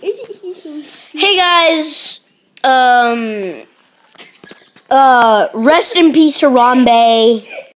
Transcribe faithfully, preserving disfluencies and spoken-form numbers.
Isn't he so stupid? Hey guys, um, uh, rest in peace, Harambe.